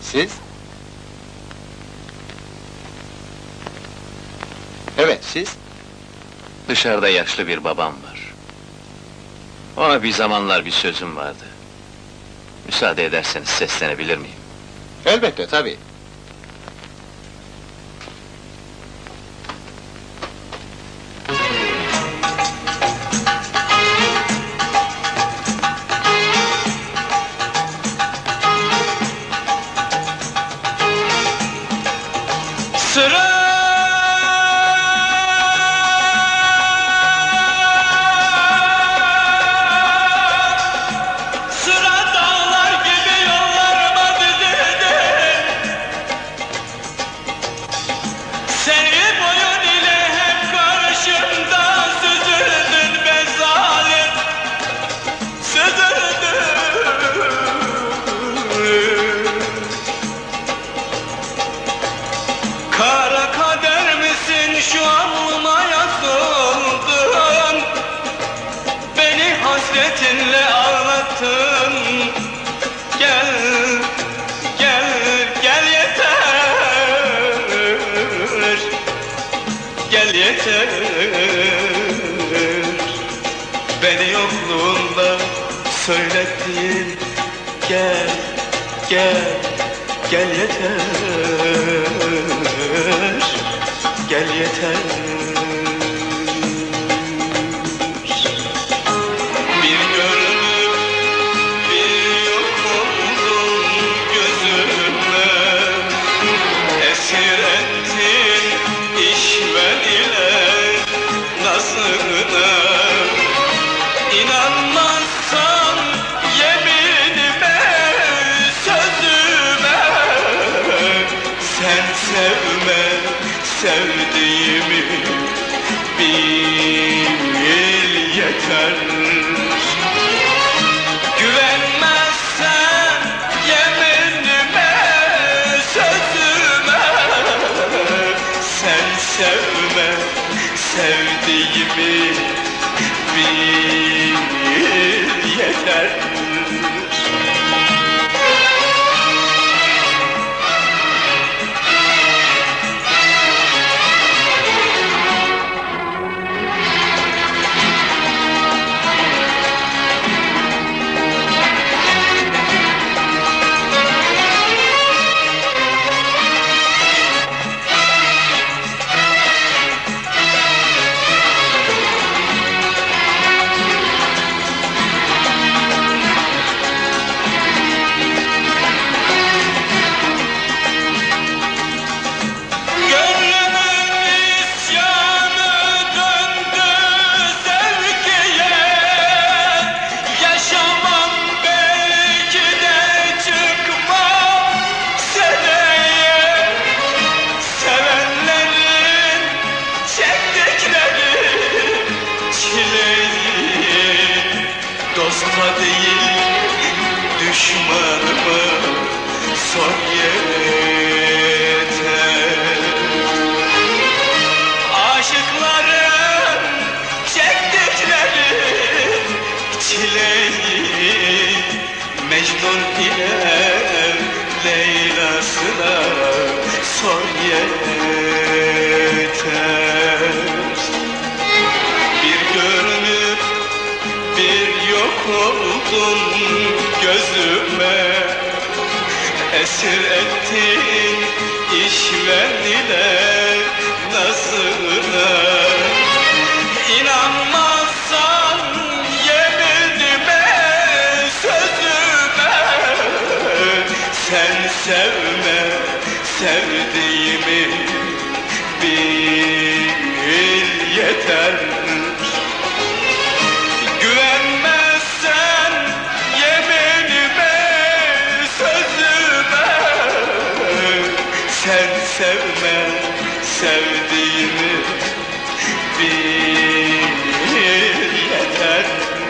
Siz? Evet, siz? Dışarıda yaşlı bir babam var. Ona bir zamanlar bir sözüm vardı. Müsaade ederseniz seslenebilir miyim? Elbette, tabii. Şu alnıma yazıldın, beni hasretinle ağlattın. Gel, gel, gel yeter, gel yeter. Beni yokluğunda söylettin. Gel, gel, gel yeter. Gel yeter. Bir görünüp bir yok oldun gözüme. Esir ettin işven ile nazına. İnanmazsan yeminime, sözüme. Sen sevme sevdiğimi bil yeter. Güvenmezsen yeminime, sözüme. Sen sevme sevdiğimi bil yeter. Dosta değil düşmanıma son yeter. Aşıkların çektikleri çileyi Mecnun ile Leyla'sına son yeter. Bir görünüp bir yok oldun gözüme. Esir ettin işven ile nazına. İnanmazsan yeminime, sözüme. Sen sevme sevdiğimi bil yeter. Güvenmezsen yeminime, sözüme. Sen sevme sevdiğimi bil yeter.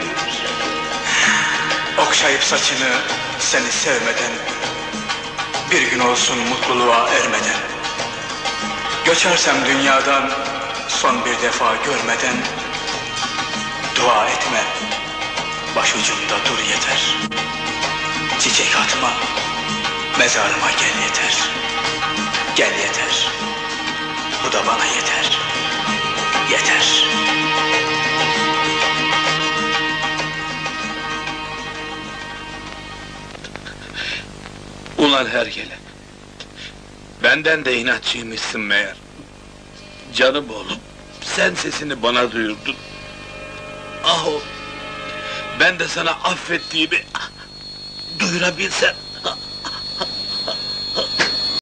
Okşayıp saçını seni sevmeden, bir gün olsun mutluluğa ermeden. Göçersem dünyadan son bir defa görmeden. Dua etme, başucumda dur yeter. Çiçek atma, Mezarıma gel yeter. Gel yeter. Bu da bana yeter. Yeter. Ulan hergele! Benden de inatçıymışsın meğer. Canım oğlum, sen sesini bana duyurdun. Ah oğlum! Ben de sana affettiğimi duyurabilsem.